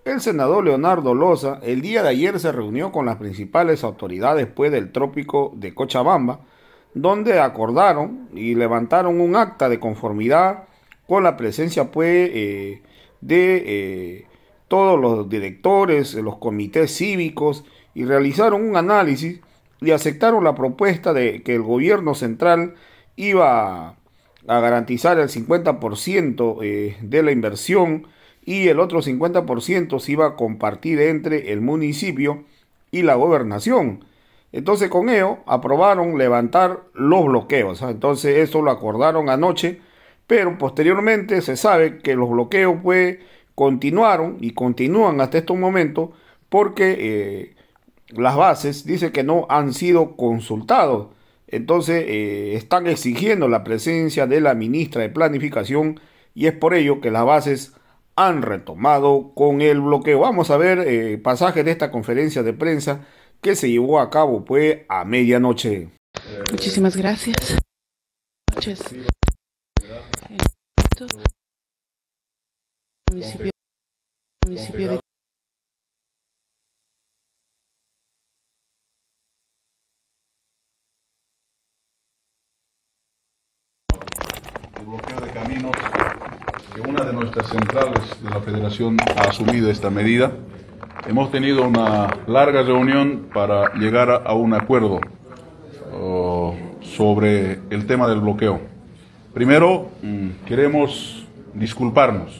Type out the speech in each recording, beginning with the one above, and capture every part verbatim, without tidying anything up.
El senador Leonardo Loza el día de ayer se reunió con las principales autoridades pues, del trópico de Cochabamba, donde acordaron y levantaron un acta de conformidad con la presencia pues, eh, de eh, todos los directores, los comités cívicos, y realizaron un análisis y aceptaron la propuesta de que el gobierno central iba a garantizar el cincuenta por ciento eh, de la inversión y el otro cincuenta por ciento se iba a compartir entre el municipio y la gobernación. Entonces con ello aprobaron levantar los bloqueos. Entonces eso lo acordaron anoche, pero posteriormente se sabe que los bloqueos pues continuaron y continúan hasta estos momentos porque eh, las bases dicen que no han sido consultados. Entonces eh, están exigiendo la presencia de la ministra de Planificación y es por ello que las bases han retomado con el bloqueo. Vamos a ver eh, pasajes de esta conferencia de prensa que se llevó a cabo pues a medianoche. Muchísimas gracias. Noches. Municipio, municipio de el bloqueo de caminos, que una de nuestras centrales de la Federación ha asumido esta medida. Hemos tenido una larga reunión para llegar a, a un acuerdo uh, sobre el tema del bloqueo. Primero, mmm, queremos disculparnos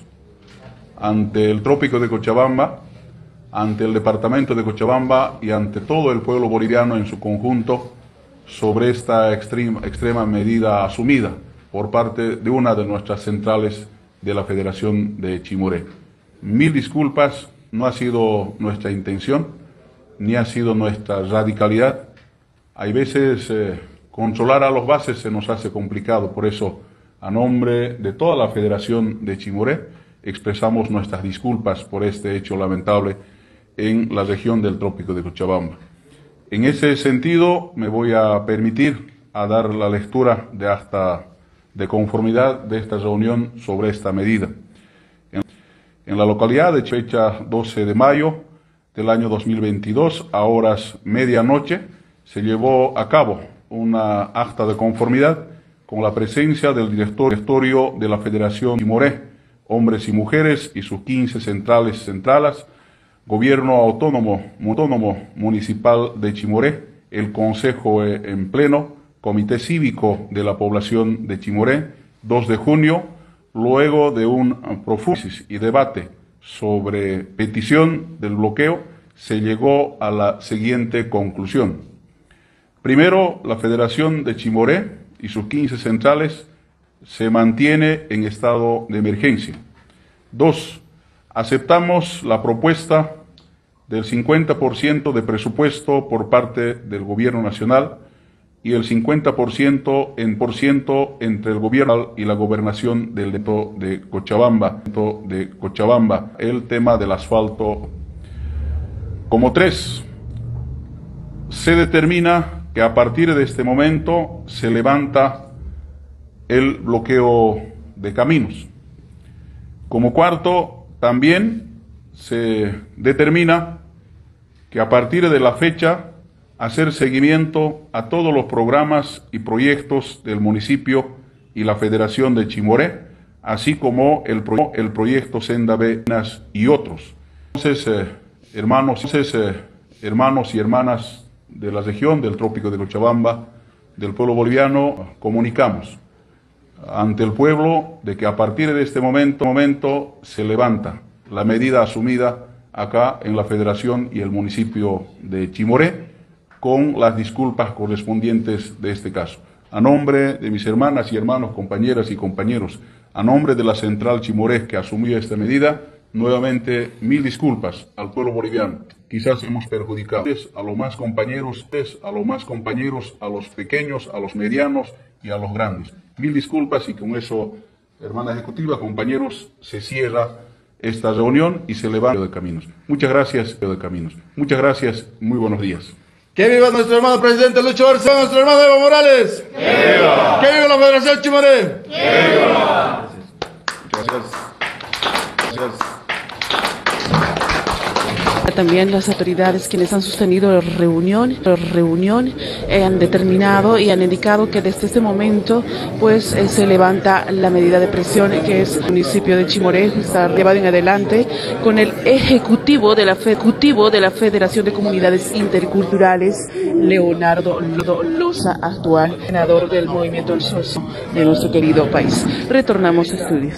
ante el trópico de Cochabamba, ante el departamento de Cochabamba y ante todo el pueblo boliviano en su conjunto sobre esta extrema, extrema medida asumida por parte de una de nuestras centrales de la Federación de Chimoré. Mil disculpas, no ha sido nuestra intención, ni ha sido nuestra radicalidad. Hay veces eh, controlar a los bases se nos hace complicado, por eso, a nombre de toda la Federación de Chimoré, expresamos nuestras disculpas por este hecho lamentable en la región del trópico de Cochabamba. En ese sentido, me voy a permitir a dar la lectura de hasta de conformidad de esta reunión sobre esta medida. En, en la localidad de fecha doce de mayo del año dos mil veintidós, a horas medianoche, se llevó a cabo una acta de conformidad con la presencia del directorio de la Federación Chimoré, hombres y mujeres y sus quince centrales centralas, Gobierno Autónomo, Autónomo Municipal de Chimoré, el Consejo en Pleno, Comité Cívico de la Población de Chimoré, dos de junio, luego de un profundo y debate sobre petición del bloqueo, se llegó a la siguiente conclusión. Primero, la Federación de Chimoré y sus quince centrales se mantiene en estado de emergencia. Dos, aceptamos la propuesta del cincuenta por ciento de presupuesto por parte del Gobierno Nacional y el cincuenta por ciento en por ciento entre el gobierno y la gobernación del departamento de Cochabamba, de Cochabamba, el tema del asfalto. Como tres, se determina que a partir de este momento se levanta el bloqueo de caminos. Como cuarto, también se determina que a partir de la fecha hacer seguimiento a todos los programas y proyectos del municipio y la Federación de Chimoré, así como el, pro el proyecto Senda B y otros. Entonces, eh, hermanos, entonces, eh, hermanos y hermanas de la región del trópico de Cochabamba, del pueblo boliviano, comunicamos ante el pueblo de que a partir de este momento, momento se levanta la medida asumida acá en la Federación y el municipio de Chimoré, con las disculpas correspondientes de este caso. A nombre de mis hermanas y hermanos, compañeras y compañeros, a nombre de la Central Chimoré que asumió esta medida, nuevamente mil disculpas al pueblo boliviano. Quizás hemos perjudicado a los más compañeros, a los más compañeros, a los pequeños, a los medianos y a los grandes. Mil disculpas y con eso, hermana ejecutiva, compañeros, se cierra esta reunión y se levanta de caminos. Muchas gracias, de caminos. Muchas gracias, muy buenos días. ¡Que viva nuestro hermano presidente Lucho Arce, nuestro hermano Evo Morales! ¡Que viva! ¡Que viva la Federación Chimoré! ¡Que viva! Gracias. Gracias. Gracias. también las autoridades quienes han sostenido la reunión, la reunión eh, han determinado y han indicado que desde este momento pues eh, se levanta la medida de presión que es el municipio de Chimoré, está llevado en adelante con el ejecutivo de la, ejecutivo de la Federación de Comunidades Interculturales, Leonardo Loza, actual senador del Movimiento del Socio de nuestro querido país. Retornamos a estudios.